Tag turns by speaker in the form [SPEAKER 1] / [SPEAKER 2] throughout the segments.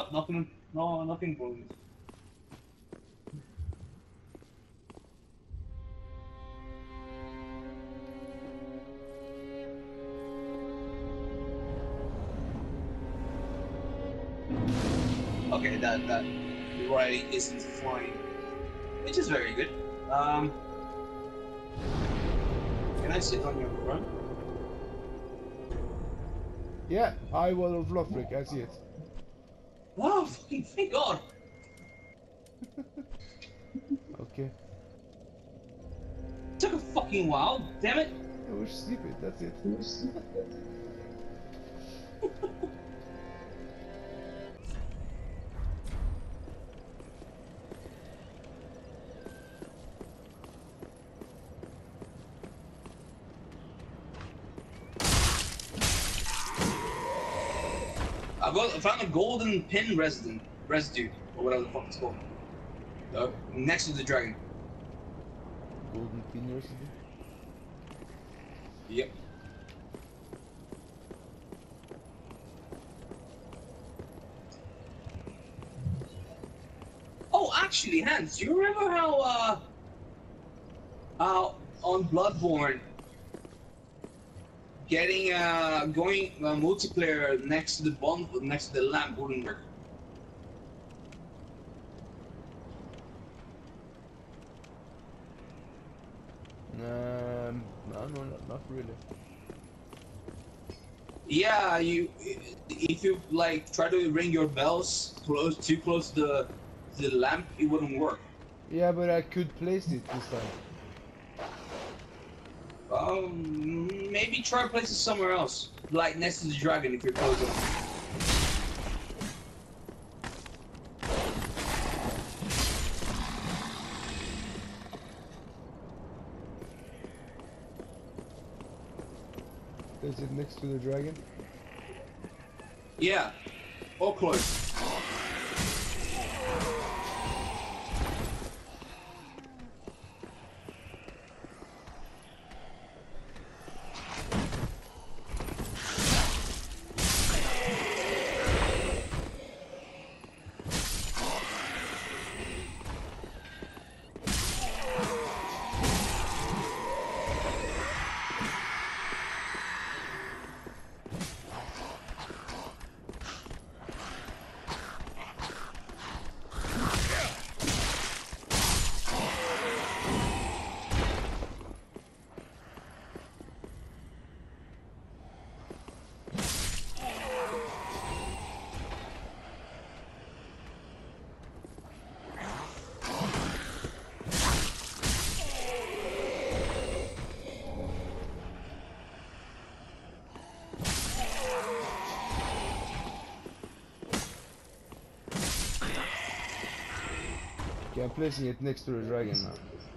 [SPEAKER 1] nothing, no, nothing bonus. Okay, that variety isn't flying, which is very good. Can I sit on your front?
[SPEAKER 2] Yeah, I will of Lothric, I see it.
[SPEAKER 1] Oh, fucking thank God!
[SPEAKER 2] Okay.
[SPEAKER 1] Took a fucking while, damn it!
[SPEAKER 2] Yeah, we're stupid, that's it.
[SPEAKER 1] I found a golden pin residue, or whatever the fuck it's called. Next to the dragon.
[SPEAKER 2] Golden pin residue.
[SPEAKER 1] Yep. Oh, actually, Hans, do you remember how on Bloodborne, getting going multiplayer next to the lamp wouldn't work?
[SPEAKER 2] No, not really.
[SPEAKER 1] Yeah, if you like try to ring your bells too close to the lamp, it wouldn't work.
[SPEAKER 2] Yeah, but I could place it this time.
[SPEAKER 1] Maybe try places somewhere else, like next to the dragon if you're close enough.
[SPEAKER 2] Place it next to the dragon.
[SPEAKER 1] Yeah, or close.
[SPEAKER 2] Okay, I'm placing it next to the dragon now.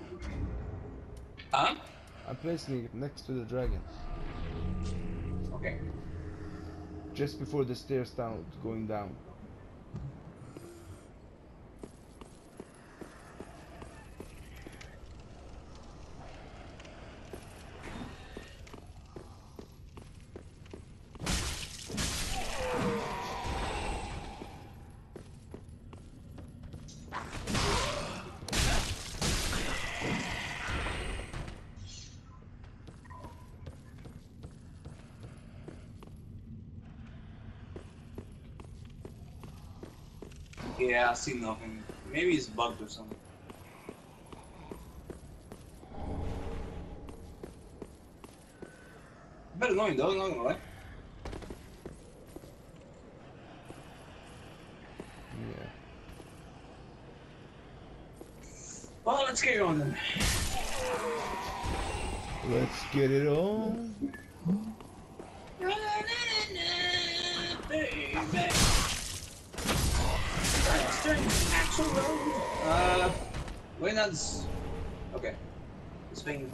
[SPEAKER 1] Huh?
[SPEAKER 2] I'm placing it next to the dragon.
[SPEAKER 1] Okay.
[SPEAKER 2] Just before the stairs down, going down.
[SPEAKER 1] Yeah, I see nothing. Maybe it's bugged or something. Bit annoying though, not gonna lie.
[SPEAKER 2] Yeah.
[SPEAKER 1] Well, let's get on then.
[SPEAKER 2] Let's get it on.
[SPEAKER 1] Baby. Axel Road. Wait, that's okay. This thing.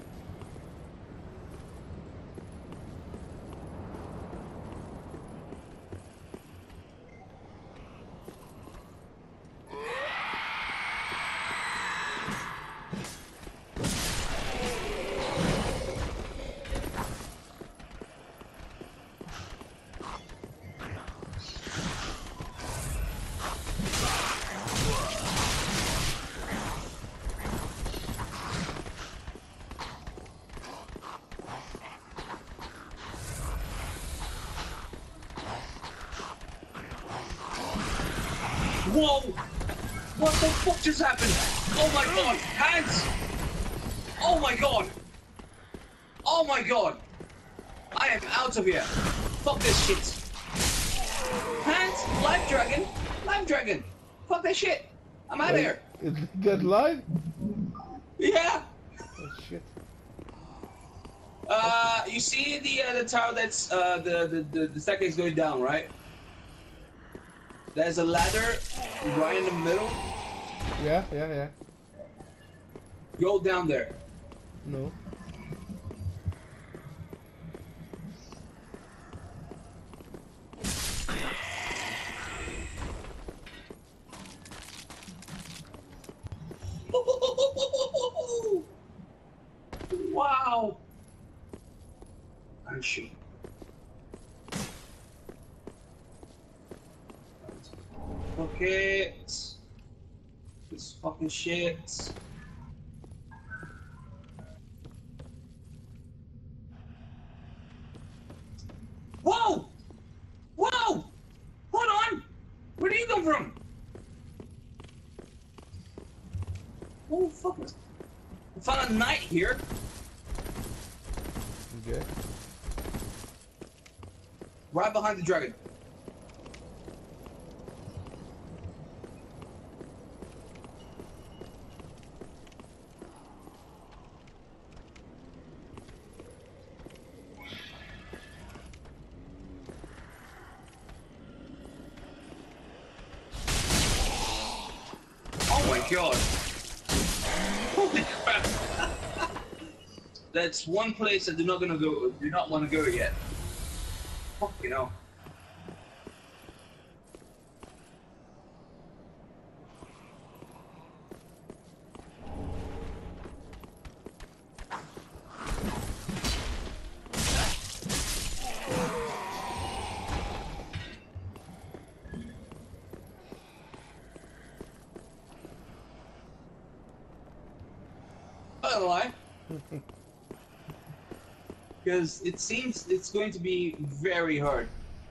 [SPEAKER 1] Whoa! What the fuck just happened? Oh my god! Hands! Oh my god! Oh my god! I am out of here! Fuck this shit! Hands! Live dragon! Live dragon! Fuck that shit! I'm out of here!
[SPEAKER 2] It got live?
[SPEAKER 1] Yeah!
[SPEAKER 2] Oh shit.
[SPEAKER 1] You see the tower that's the staircase going down, right? There's a ladder right in the middle.
[SPEAKER 2] Yeah, yeah, yeah.
[SPEAKER 1] Go down there.
[SPEAKER 2] No.
[SPEAKER 1] Wow. And shoot. Okay. This fucking shit. Whoa! Whoa! Hold on! Where did you come from? Oh fuck! I found a knight here.
[SPEAKER 2] Okay.
[SPEAKER 1] Right behind the dragon. Oh my god! Holy crap! That's one place I do not want to go yet. Fuck, you know. I don't lie. Because it seems it's going to be very hard.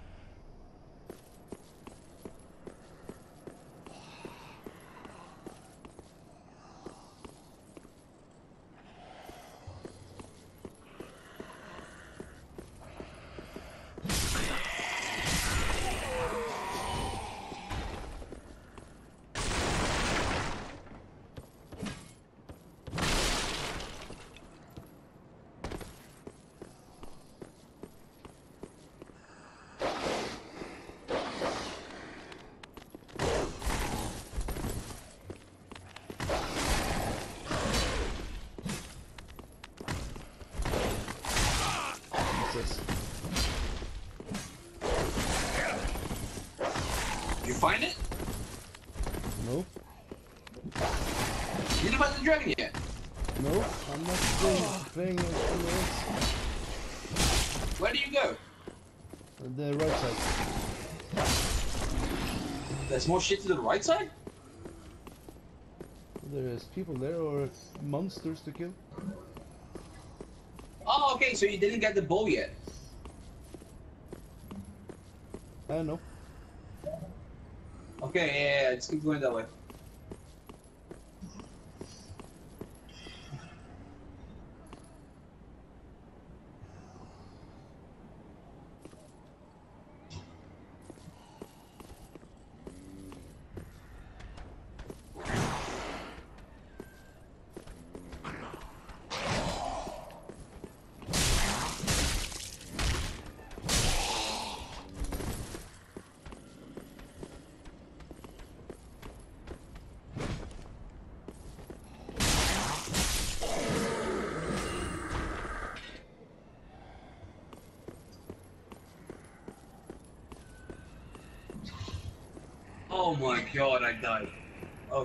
[SPEAKER 2] Jesus.
[SPEAKER 1] You find it?
[SPEAKER 2] No.
[SPEAKER 1] You didn't find the dragon yet?
[SPEAKER 2] No, I'm not playing anything else.
[SPEAKER 1] Where do you go?
[SPEAKER 2] On the right side.
[SPEAKER 1] There's more shit to the right side?
[SPEAKER 2] There's people there or monsters to kill.
[SPEAKER 1] Oh, okay, so you didn't get the bow yet.
[SPEAKER 2] I don't know.
[SPEAKER 1] Okay, yeah, let's keep going that way. Oh my god, I died. Okay.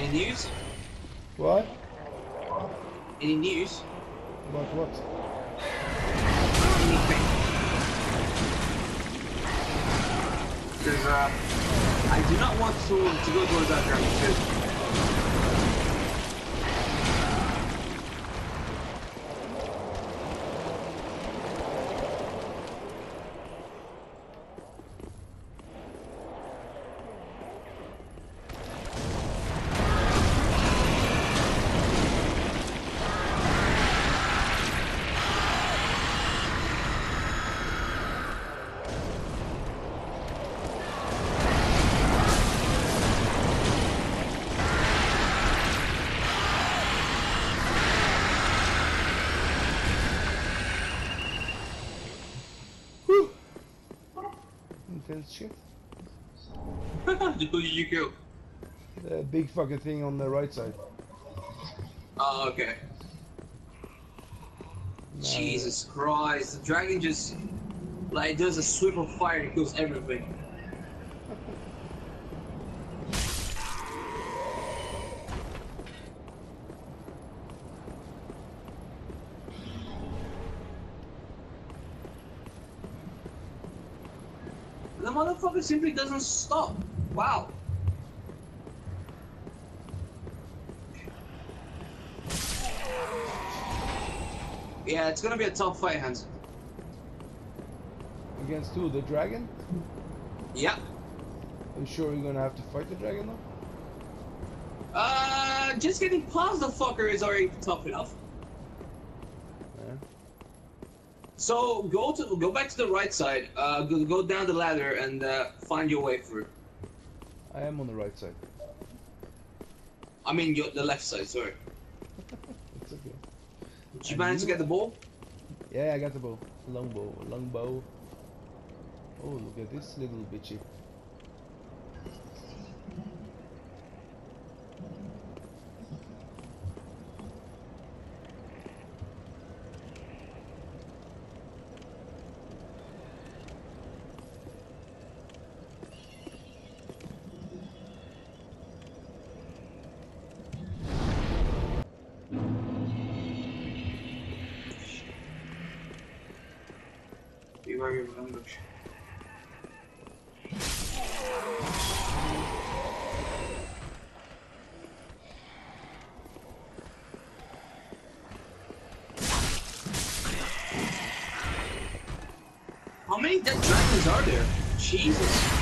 [SPEAKER 1] Any news?
[SPEAKER 2] What?
[SPEAKER 1] Any news?
[SPEAKER 2] About what?
[SPEAKER 1] Anything? Because I do not want to go towards that direction.
[SPEAKER 2] Intense shit.
[SPEAKER 1] Who did you kill?
[SPEAKER 2] The big fucking thing on the right side.
[SPEAKER 1] Oh, okay.
[SPEAKER 2] Nah,
[SPEAKER 1] Jesus Christ, the dragon just like does a sweep of fire and kills everything. The motherfucker simply doesn't stop. Wow. Yeah, it's gonna be a tough fight, Hans.
[SPEAKER 2] Against who? The dragon?
[SPEAKER 1] Yeah.
[SPEAKER 2] Are you sure you're gonna have to fight the dragon though?
[SPEAKER 1] Just getting past the fucker is already tough enough.
[SPEAKER 2] Yeah.
[SPEAKER 1] So go back to the right side. Go down the ladder and find your way through.
[SPEAKER 2] I am on the right side.
[SPEAKER 1] I mean, the left side. Sorry.
[SPEAKER 2] It's okay.
[SPEAKER 1] Did you manage to get the ball?
[SPEAKER 2] Yeah, I got the bow. Long bow. Oh, look at this little bitchy.
[SPEAKER 1] How many dead dragons are there? Jesus.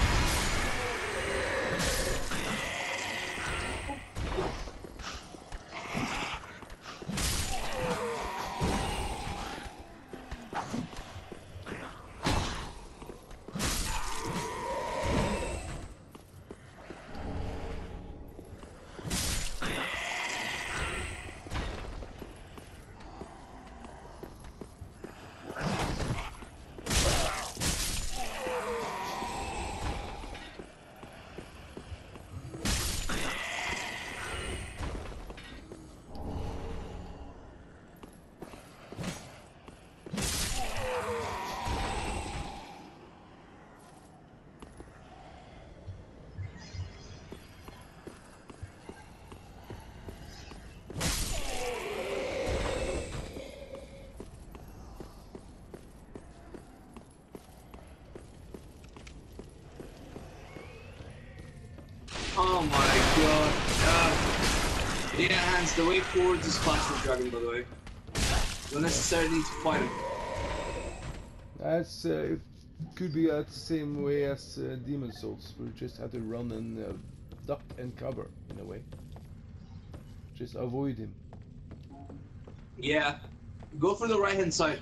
[SPEAKER 1] Oh my god. Yeah, Hans, the way forward is past the dragon, by the way. Don't necessarily need to fight him.
[SPEAKER 2] That's it could be the same way as Demon Souls. We just have to run and duck and cover in a way. Just avoid him.
[SPEAKER 1] Yeah. Go for the right hand side.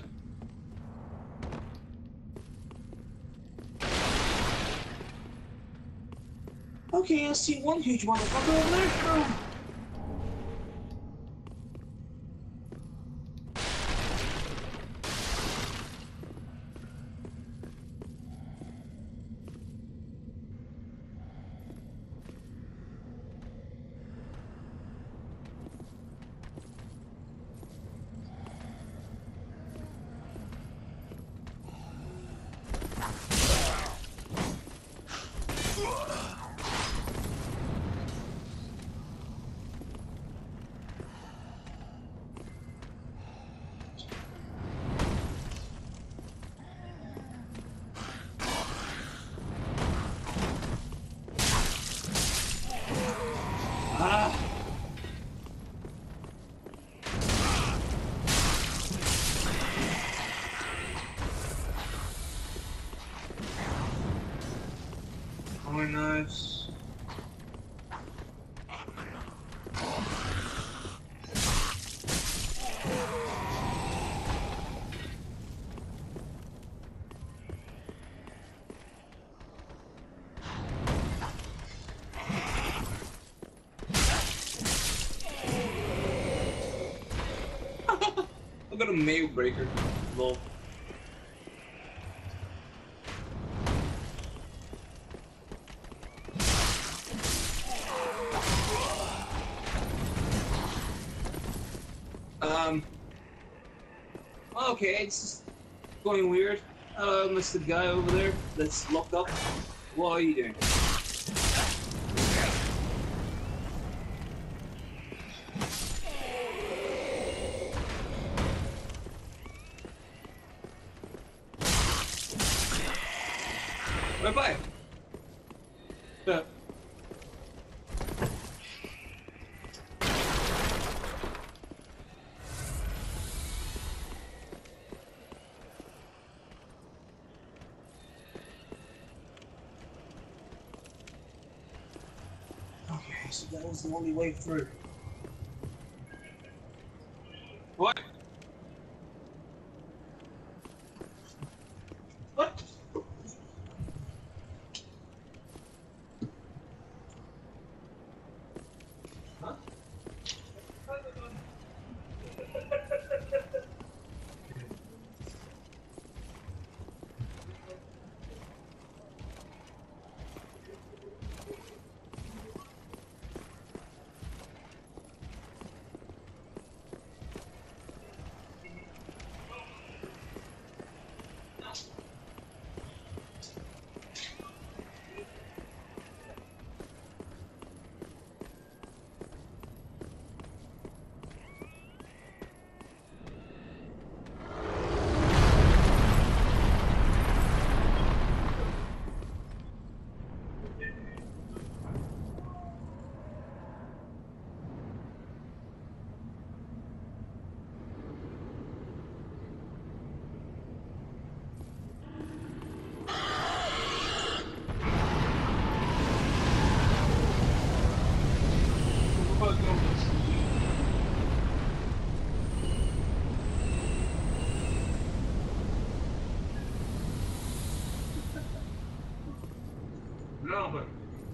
[SPEAKER 1] Okay, I see one huge motherfucker over there. nice. I've got a mail breaker. Lol. Okay, it's just going weird. Mr. Guy over there that's locked up. What are you doing? Right by. Yeah. Okay, so that was the only way through. What? What? Huh? No, but.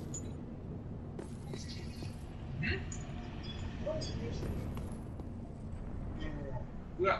[SPEAKER 1] Yeah.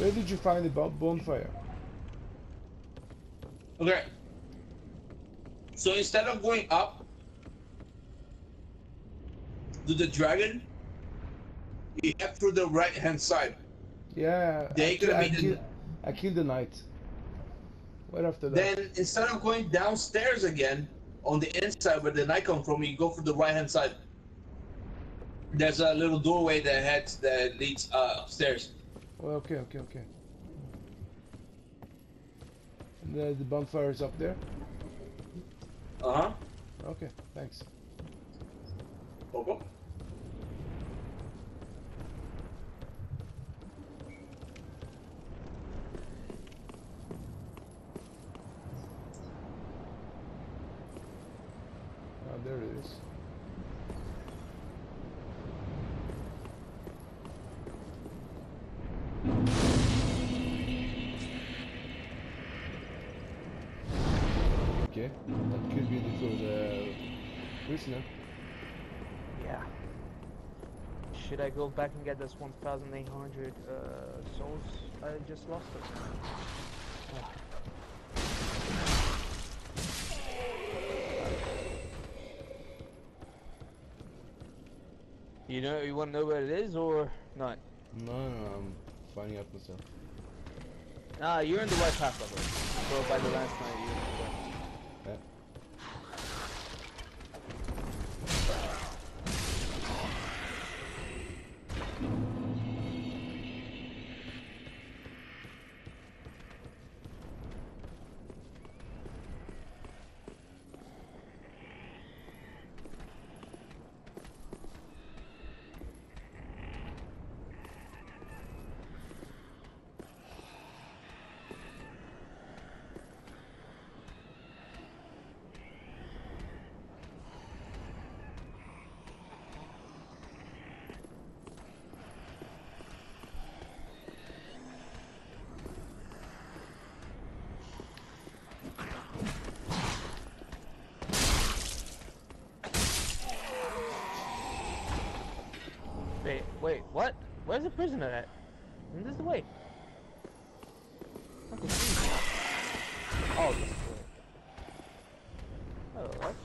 [SPEAKER 2] Where did you find the bonfire?
[SPEAKER 1] Okay. So instead of going up to the dragon, you have through the right hand side.
[SPEAKER 2] Yeah,
[SPEAKER 1] They could have been.
[SPEAKER 2] I killed the knight. Right after that.
[SPEAKER 1] Then instead of going downstairs again on the inside where the knight come from, you go for the right hand side. There's a little doorway that leads upstairs.
[SPEAKER 2] Well, okay. And the bonfire is up there?
[SPEAKER 1] Uh-huh.
[SPEAKER 2] Okay, thanks.
[SPEAKER 1] Okay.
[SPEAKER 2] Oh, there it is. Okay, that could be the prisoner.
[SPEAKER 3] Yeah. Should I go back and get this 1,800 souls I just lost? You want to know where it is or not?
[SPEAKER 2] No, I'm finding out myself.
[SPEAKER 3] Ah, you're in the right path, by the way. So by the last night, you're in the right.
[SPEAKER 2] Yeah.
[SPEAKER 3] Wait, what? Where's the prisoner at? This is the way. Okay, oh, this is the way. Oh, what?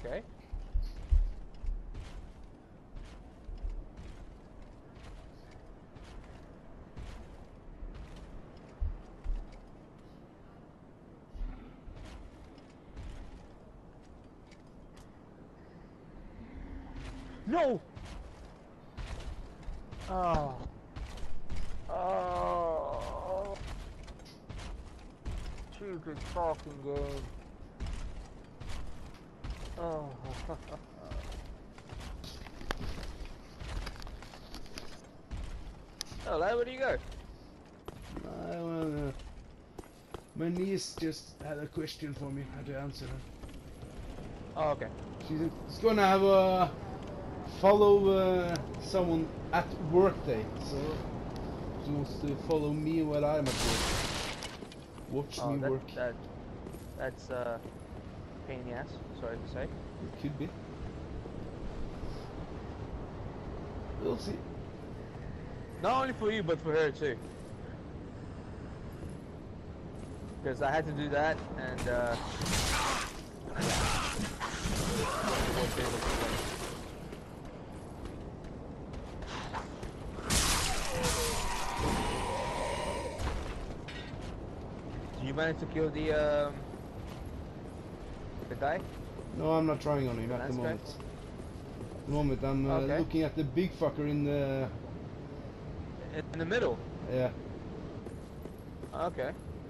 [SPEAKER 3] Okay. No! Oh. Oh. Stupid fucking game. Oh. Oh, lad, where do you go?
[SPEAKER 2] I wanna... My niece just had a question for me. I had to answer her.
[SPEAKER 3] Oh, okay.
[SPEAKER 2] She's gonna have a follow someone at work day, so she wants to follow me while I'm at work. Watch me work.
[SPEAKER 3] That's pain in the ass. Sorry to say.
[SPEAKER 2] It could be. We'll see.
[SPEAKER 3] Not only for you, but for her too. Because I had to do that, and did you manage to kill the guy?
[SPEAKER 2] No, I'm not trying on him at the
[SPEAKER 3] Nice guy?
[SPEAKER 2] moment. At the moment, I'm
[SPEAKER 3] Okay.
[SPEAKER 2] looking at the big fucker in the...
[SPEAKER 3] In the middle.
[SPEAKER 2] Yeah.
[SPEAKER 3] Okay.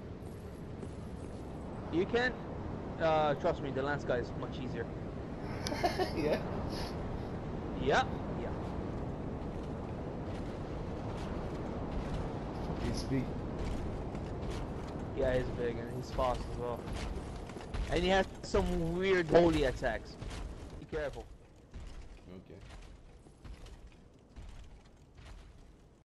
[SPEAKER 3] You can trust me, the lance guy is much easier.
[SPEAKER 2] Yeah.
[SPEAKER 3] Yeah. Yeah.
[SPEAKER 2] He's big.
[SPEAKER 3] Yeah, he's big and he's fast as well. And he has some weird holy attacks. Be careful.